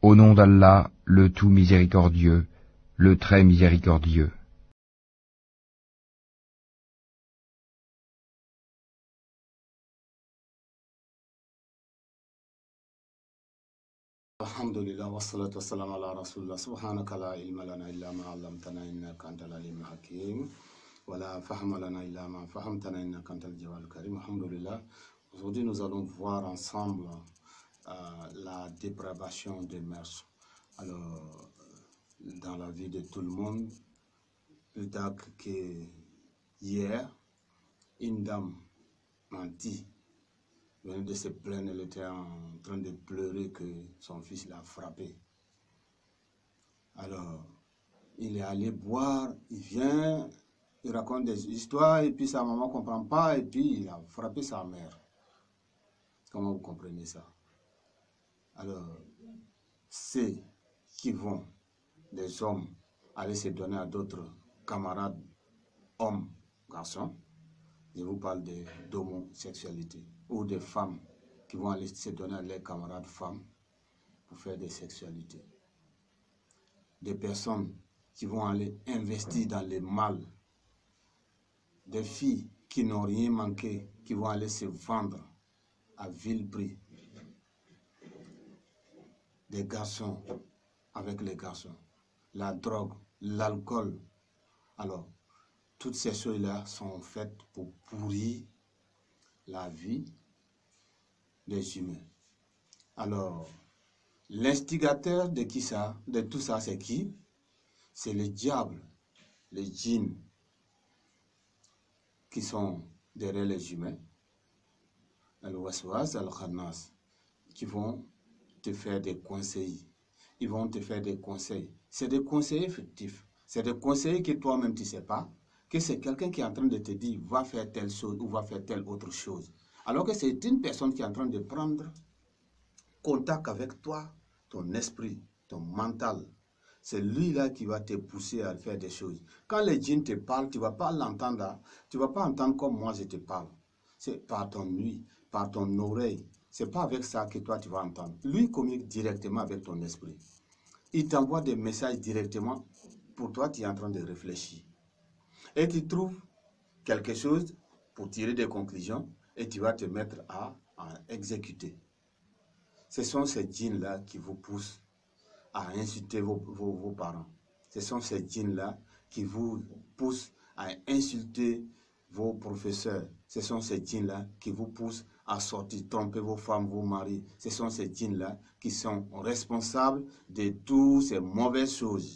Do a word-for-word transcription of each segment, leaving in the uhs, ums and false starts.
Au nom d'Allah, le tout miséricordieux, le très miséricordieux. Alhamdulillah wa salatu wa salam ala rasulullah subhanaka la ilma lana illa ma 'allamtana innaka antal alimul hakim wa la fahma lana illa ma fahamtana innaka antal jawwalul karim. Alhamdulillah. Aujourd'hui nous allons voir ensemble euh, la dépravation des mœurs. Alors dans la vie de tout le monde, plus tard que hier, une dame m'a dit, venait de se plaindre, elle était en train de pleurer que son fils l'a frappé. Alors, il est allé boire, il vient, il raconte des histoires, et puis sa maman ne comprend pas, et puis il a frappé sa mère. Comment vous comprenez ça? Alors, ceux qui vont, des hommes, aller se donner à d'autres camarades, hommes, garçons, je vous parle d'homosexualité, ou des femmes qui vont aller se donner à leurs camarades femmes pour faire des sexualités. Des personnes qui vont aller investir dans le mal. Des filles qui n'ont rien manqué, qui vont aller se vendre à vil prix. Des garçons avec les garçons. La drogue, l'alcool. Alors, toutes ces choses-là sont faites pour pourrir la vie des humains. Alors, l'instigateur de qui ça, de tout ça, c'est qui? C'est le diable, les djinns qui sont derrière les humains, al-waswas, al-khannas, qui vont te faire des conseils. Ils vont te faire des conseils. C'est des conseils effectifs. C'est des conseils que toi-même tu ne sais pas, que c'est quelqu'un qui est en train de te dire va faire telle chose ou va faire telle autre chose. Alors que c'est une personne qui est en train de prendre contact avec toi, ton esprit, ton mental. C'est lui-là qui va te pousser à faire des choses. Quand les djinns te parlent, tu ne vas pas l'entendre. Tu ne vas pas entendre comme moi je te parle. C'est par ton nuit, par ton oreille. Ce n'est pas avec ça que toi tu vas entendre. Lui communique directement avec ton esprit. Il t'envoie des messages directement. Pour toi, tu es en train de réfléchir. Et tu trouves quelque chose pour tirer des conclusions et tu vas te mettre à, à exécuter. Ce sont ces djinns-là qui vous poussent à insulter vos, vos, vos parents. Ce sont ces djinns-là qui vous poussent à insulter vos professeurs. Ce sont ces djinns-là qui vous poussent à sortir, tromper vos femmes, vos maris. Ce sont ces djinns-là qui sont responsables de toutes ces mauvaises choses.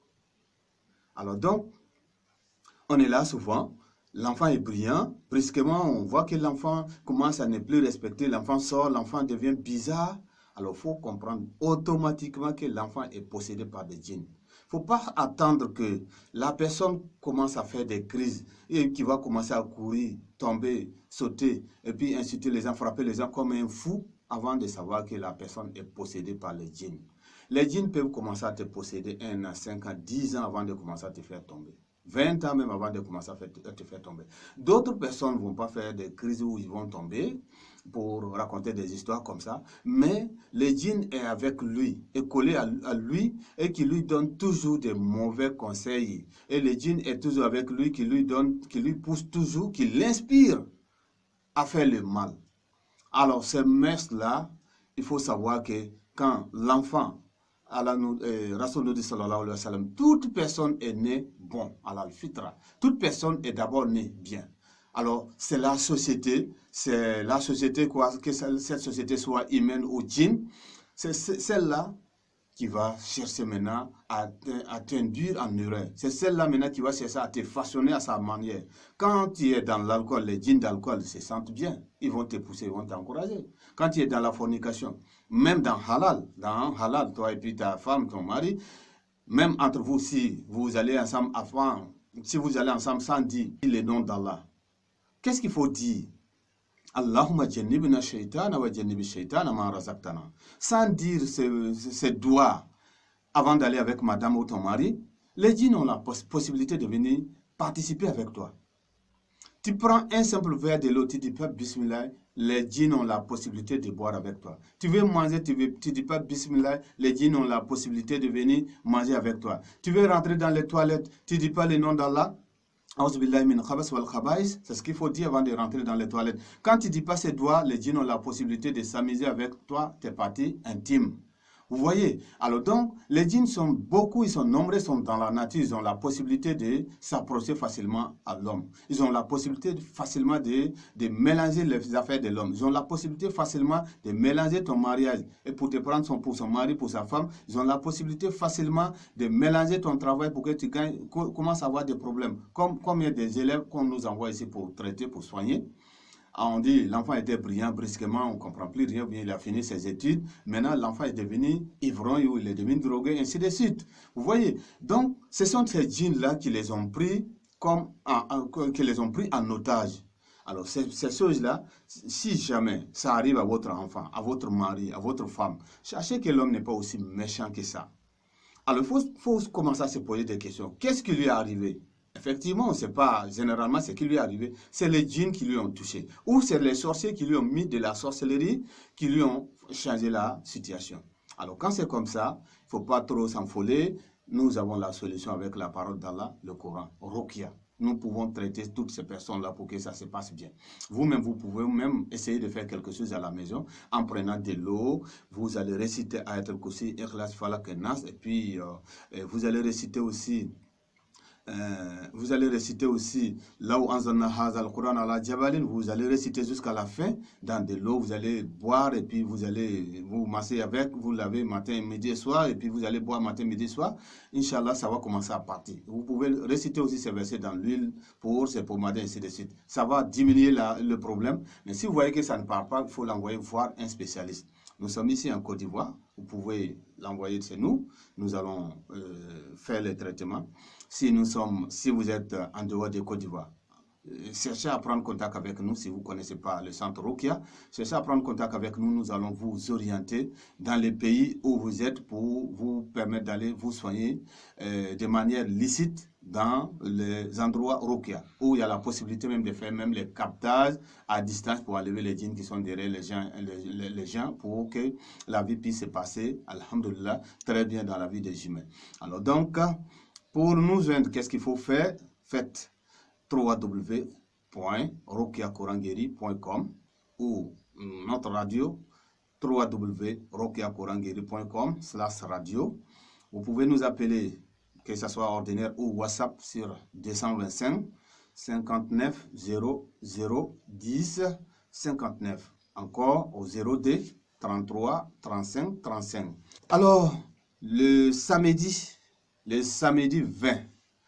Alors donc, on est là souvent, l'enfant est brillant, brusquement on voit que l'enfant commence à ne plus respecter, l'enfant sort, l'enfant devient bizarre. Alors il faut comprendre automatiquement que l'enfant est possédé par des djinns. Il ne faut pas attendre que la personne commence à faire des crises et qui va commencer à courir, tomber, sauter et puis insulter les gens, frapper les gens comme un fou avant de savoir que la personne est possédée par les djinns. Les djinns peuvent commencer à te posséder un an, cinq ans, dix ans avant de commencer à te faire tomber. vingt ans même avant de commencer à, faire, à te faire tomber. D'autres personnes ne vont pas faire des crises où ils vont tomber pour raconter des histoires comme ça, mais le djinn est avec lui, est collé à, à lui et qui lui donne toujours des mauvais conseils. Et le djinn est toujours avec lui, qui lui donne, qui lui pousse toujours, qui l'inspire à faire le mal. Alors ces mœurs-là, il faut savoir que quand l'enfant, Rasul nous dit sallallahu alayhi wa sallam, toute personne est née bon, à l'al-fitra. Toute personne est d'abord née bien. Alors, c'est la société, c'est la société, quoi, que cette société soit humaine ou djinn, c'est celle-là qui va chercher maintenant à, à t'induire en erreur. C'est celle-là maintenant qui va chercher à te façonner à sa manière. Quand tu es dans l'alcool, les djinns d'alcool se sentent bien. Ils vont te pousser, ils vont t'encourager. Quand tu es dans la fornication, même dans halal, dans halal, toi et puis ta femme, ton mari, même entre vous, si vous allez ensemble avant, si vous allez ensemble sans dire le nom d'Allah, qu'est-ce qu'il faut dire? Allahumma jannibna shaytana wa jannibi shaytana ma razaqtana. Sans dire ces, ces doigts avant d'aller avec madame ou ton mari, les djinns ont la poss possibilité de venir participer avec toi. Tu prends un simple verre de l'eau, tu dis Bismillah, les djinns ont la possibilité de boire avec toi. Tu veux manger, tu ne tu dis pas Bismillah, les djinns ont la possibilité de venir manger avec toi. Tu veux rentrer dans les toilettes, tu ne dis pas le nom d'Allah. C'est ce qu'il faut dire avant de rentrer dans les toilettes. Quand tu ne dis pas ces doigts, les djinns ont la possibilité de s'amuser avec toi, tes parties intimes. Vous voyez? Alors donc, les djinns sont beaucoup, ils sont nombreux, ils sont dans la nature, ils ont la possibilité de s'approcher facilement à l'homme. Ils ont la possibilité de, facilement de, de mélanger les affaires de l'homme. Ils ont la possibilité facilement de mélanger ton mariage. Et pour te prendre son, pour son mari, pour sa femme, ils ont la possibilité facilement de mélanger ton travail pour que tu gagnes, commences à avoir des problèmes. Comme combien des élèves qu'on nous envoie ici pour traiter, pour soigner. On dit l'enfant était brillant, brusquement, on ne comprend plus rien, il a fini ses études. Maintenant, l'enfant est devenu ivrogne ou il est devenu drogué, ainsi de suite. Vous voyez? Donc, ce sont ces djinns-là qui les ont pris comme en, en, qui les ont pris en otage. Alors, ces, ces choses-là, si jamais ça arrive à votre enfant, à votre mari, à votre femme, sachez que l'homme n'est pas aussi méchant que ça. Alors, il faut, faut commencer à se poser des questions. Qu'est-ce qui lui est arrivé? Effectivement, on ne sait pas généralement ce qui lui est arrivé. C'est les djinns qui lui ont touché. Ou c'est les sorciers qui lui ont mis de la sorcellerie, qui lui ont changé la situation. Alors quand c'est comme ça, il ne faut pas trop s'enfoler. Nous avons la solution avec la parole d'Allah, le Coran, Ruqya. Nous pouvons traiter toutes ces personnes-là pour que ça se passe bien. Vous-même, vous pouvez même essayer de faire quelque chose à la maison en prenant de l'eau. Vous allez réciter Ayatul Kursi, Ikhlas, Falaq et Nas. Et puis, euh, et vous allez réciter aussi... Euh, vous allez réciter aussi là où anzalna hazal Quran ala jabalin, vous allez réciter jusqu'à la fin dans de l'eau, vous allez boire et puis vous allez vous masser avec, vous lavez matin, midi et soir et puis vous allez boire matin, midi et soir. Inch'Allah, ça va commencer à partir. Vous pouvez réciter aussi ces versets dans l'huile pour ces pommades et ainsi de suite. Ça va diminuer la, le problème, mais si vous voyez que ça ne part pas, il faut l'envoyer voir un spécialiste. Nous sommes ici en Côte d'Ivoire, vous pouvez l'envoyer chez nous, nous allons euh, faire les traitements. Si, nous sommes, si vous êtes en dehors de Côte d'Ivoire, cherchez à prendre contact avec nous si vous ne connaissez pas le centre Ruqya. Cherchez à prendre contact avec nous, nous allons vous orienter dans les pays où vous êtes pour vous permettre d'aller vous soigner euh, de manière licite dans les endroits Ruqya, où il y a la possibilité même de faire même les captages à distance pour enlever les djinns qui sont derrière les gens, les, les, les gens pour que la vie puisse se passer, alhamdoulilah, très bien dans la vie des humains. Alors donc, pour nous joindre, qu'est-ce qu'il faut faire? Faites w w w point ruqya korangeri point com ou notre radio w w w point ruqya korangeri point com slash radio. Vous pouvez nous appeler, que ce soit ordinaire ou WhatsApp, sur deux cent vingt-cinq cinquante-neuf zéro zéro dix cinquante-neuf. Encore au zéro deux trente-trois trente-cinq trente-cinq. Alors, le samedi, le samedi vingt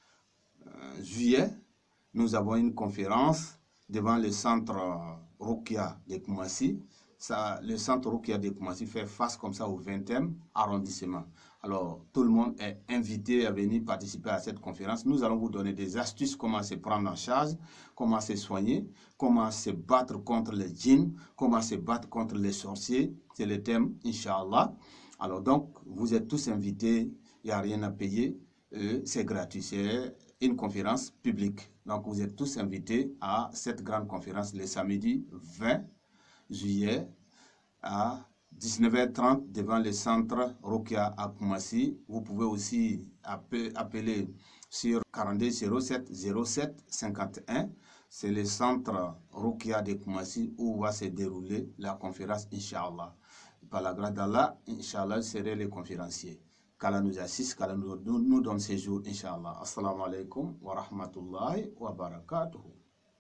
juillet, nous avons une conférence devant le centre Ruqya de Koumassi. Ça, le centre Ruqya de Koumassi fait face comme ça au vingtième arrondissement. Alors, tout le monde est invité à venir participer à cette conférence. Nous allons vous donner des astuces, comment se prendre en charge, comment se soigner, comment se battre contre les djinns, comment se battre contre les sorciers. C'est le thème, Inch'Allah. Alors donc, vous êtes tous invités, il n'y a rien à payer, euh, c'est gratuit, c'est une conférence publique. Donc, vous êtes tous invités à cette grande conférence le samedi vingt juillet à dix-neuf heures trente devant le centre Ruqya à Koumassi. Vous pouvez aussi appeler sur quarante-deux zéro sept zéro sept cinquante et un. C'est le centre Ruqya de Koumassi où va se dérouler la conférence, Inch'Allah. Par la grâce d'Allah, Inch'Allah, serait les conférenciers. Qu'Allah nous assiste, qu'Allah nous, nous donne ces jours, Inch'Allah. Assalamu alaikum wa rahmatullahi wa barakatuhu.